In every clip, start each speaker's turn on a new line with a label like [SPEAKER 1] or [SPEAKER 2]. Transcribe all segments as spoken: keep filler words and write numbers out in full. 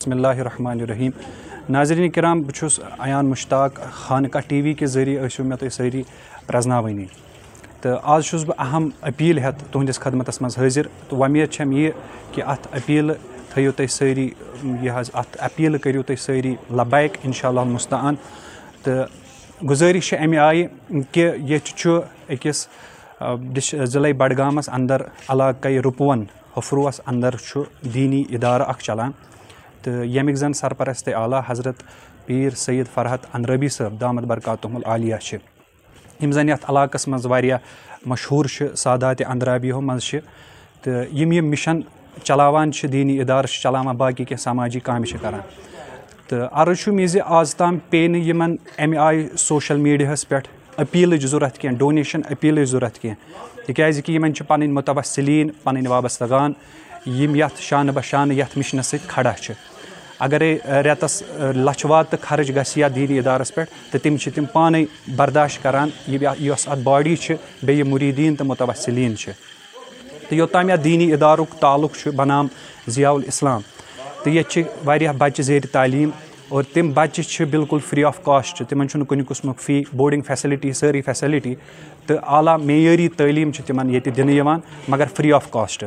[SPEAKER 1] बिस्मिल्लाहिर्रहमानिर्रहीम। नाज़रीन किराम, बछुस अयान मुश्ताक खानका टीवी के जरिए ऐसो मे तुम सारी प्रजनावनी तो आज छुस बह अहम अपील हेत तुहंदिस खदमतस मज हाजिर। तो वमेद छम ये कि अत अपील थो तुम सारी यह अत अपील करो तुम सारी लबैक इंशाअल्लाह मुस्तआन। तो गुजारिश अमे आय कि ये अकिस ज़िले बडगामस अंदर इलाक़े रुपवन हफरूस अंदर दीनी इदारा अख चलान तो यमिक जन सरपरस्त आला हज़रत पीर सैयद फरहत अनरबी साहब दामद बरकातुहुल आलिया यम जन यथ इलाक़स मज वारिया मशहूर सादात अंदराबियों मज तो यम यम मिशन चलावान दीनी इदार चलावान बाकी के समाजी काम करान। तो अर्ज मे ज़ आज ताम पे नमन अमे आय सोशल मीडियास पे अपील ज़रूरत कह डोनेशन अपील ज़रूरत कह तिकाज़ कि यमन पन मुतवस्सिलीन पन वाबस्तगान यम यथ शान बशान यथ मिशन सत खड़ा अगर रेतस लछ वात खर्च गया दीनी इदारस पे तो तम तम पाने बर्दाश्त करान यस अत बॉडी बे मुरीदीन तो मुतवस्सिलीन तो योताम यह दीनी इदारुक ताल्लुक बनाम ज़ियाउल इस्लाम तो ये वारिया बच्चे ज़ेर तालीम और तम बच्चे बिल्कुल फ्री ऑफ कॉस्ट तिमन कुन किस्म फी बोर्डिंग फैसिलिटी सारी फैसिलिटी तो आला मेयरी तालीम तिमन ये दिन यवान मगर फ्री ऑफ कॉस्ट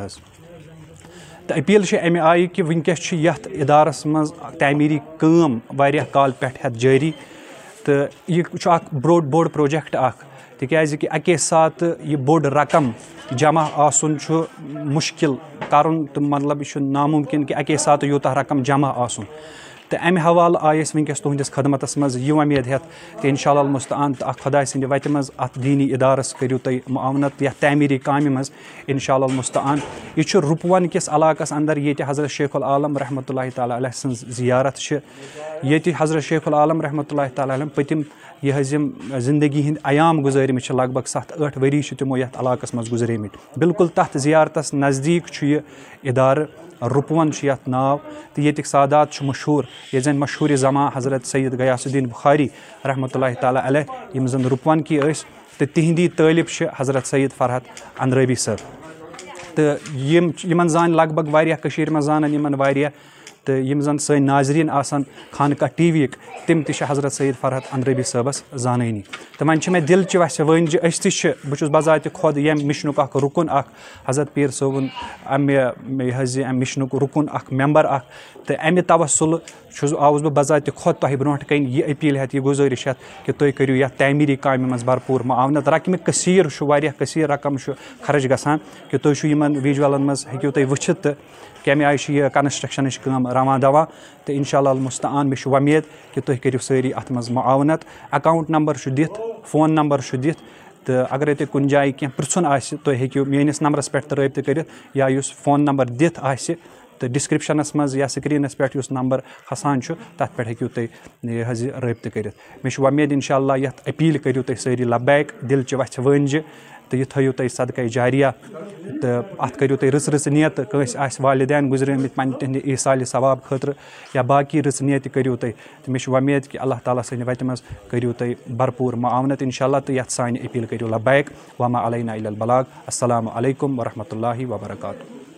[SPEAKER 1] तो अपील अमे आय कि वनकस यथ इदारस मज तमीरी काम वारिया काल पे जारी तो यह बोड़ बोड़ प्रोजेक्ट अख तिकाज़ कि अके साथ यह बोड़ रकम जमा आसुन मुश्किल करुन तो मतलब यह नामुमकिन कि अके साथ यूता रकम जमा आसुन तो अमे हवाल आयस वनकस तुहंदिस खदमतस मज यह उम्मीद हेत तो इंशाअल्लाह मुस्तआन तो खुदा सद वत मज अत दीनी इदारस करियो तुम मुआवनत या तमीरी काम मज इंशाअल्लाह मुस्तआन। यह रुपवन किस इलाक़स अंदर ये हज़रत शेखुल आलम रहमतुल्लाहि तआला अलैह सं ज़ियारत ये हज़रत शेखुल आलम रहमतुल्लाहि तआला अलैह पतिम यह जिंदगी हंद अयाम गुजारिम लगभग सत आठ वरी तमो ये इलाक़स मज गुजरेमित बिल्कुल तथ ज़ियारतस नज़दीक यह इदार रुपवन यथ नाव तो ये सादात मशहूर ये जन मशहूर ज़मा हज़रत सैयद गयासुद्दीन बुखारी रहमतुल्लाहि तआला अलैह यम जन रुपवन की तो तिहंदी तालिब हज़रत सैयद फरहत अनरबी साहब तो यम यमन जान लगभग वारिया कशीर में जानन यमन वारिया तो यम जन सन नाजरीन आसान खानका टीवी तम त हज़रत सैयद फरहत अनरबी साहबस जानी तो मन मे दिल वस वन अस बहुत बजात खुद यम मिशन रुकन अख हज़रत पीर सोबन अमे अम मिशन रुकन अख मेम्बर अख तो अमे तवसल आउस बह बजात खुद तह ब्रो कन यह अपील हेत यह गुजारिश हेत कि तुम करो यह तमीरी काम मज भरपूर मावनत रकम कसीर कसीर रकम खर्च गसान कि तुम विजुअलन मज हेको तुम वुचित तो कमे आय यह कंस्ट्रक्शन काम रवा दवा तो इंशाअल्लाह मुस्तआन मे उम्मीद कि तुम करो सारी अत मज मुआवनत अकाउंट नंबर दिथ फोन नंबर दिथ तो अगर तुम कुन जाए कह पृछुन आसि तुम हेको मेनिस नंबरस पे रब्त कर या युस फोन नंबर दिथ आसि तो डिस्क्रिप्शनस मज या स्क्रीनस पे युस नंबर हसान तथ पे हेको तुम यह रब्त कर मे उम्मीद इंशाअल्लाह यथ अपील करो तुम सारी लबैक दिल वथ वंज तो यह थो तुम सदका जारिया तो अत करो तुम रच रच नियत कंस वालिदैन गुजरमित पन तिहंद ईसाल सवाब खतर या बाकी रच नियत करो तुम तो मे उम्मीद कि अल्लाह ताला सद वत मज करो तुम भरपूर मावनत इंशाअल्लाह तो यथ सान अपील करो लबैक वमा अलैना इल्लल बलाग। अस्सलामु अलैकुम वरहमतुल्लाहि वबरकातुहू।